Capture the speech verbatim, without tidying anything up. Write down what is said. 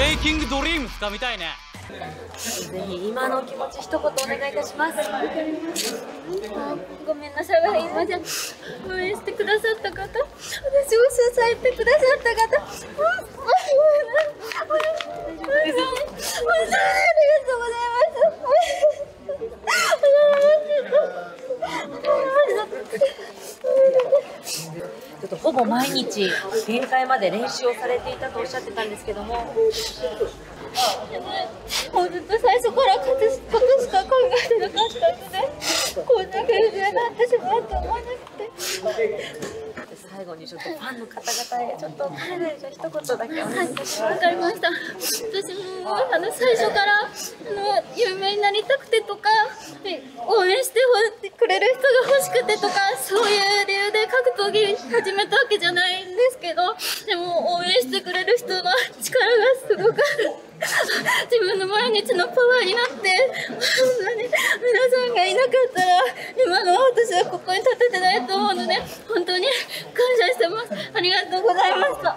メイキングドリーム深みたいね。 ぜひ今のお気持ち一言お願いいたします。 ごめんなさい、今じゃ応援してくださった方、私を支えてくださった方、本当にありがとうございます。 ちょっとほぼ毎日限界まで練習をされていたとおっしゃってたんですけども、 もうずっと最初から勝つことしか考えてなかったので、こんな風になってしまうと思わなくて。 最後にちょっとファンの方々へちょっと彼らじゃ一言だけお願いいたします。 わかりました。私もあの最初からあの有名になりたくてとか、応援してくれる人が欲しくてとか、そういう理由で格闘技始めたわけじゃないんですけど、でも応援してくれる人の力がすごく自分の毎日のパワーになって、本当に皆さんがいなかったら今の私はここに立ててないと思うので、本当に感謝してます。ありがとうございました。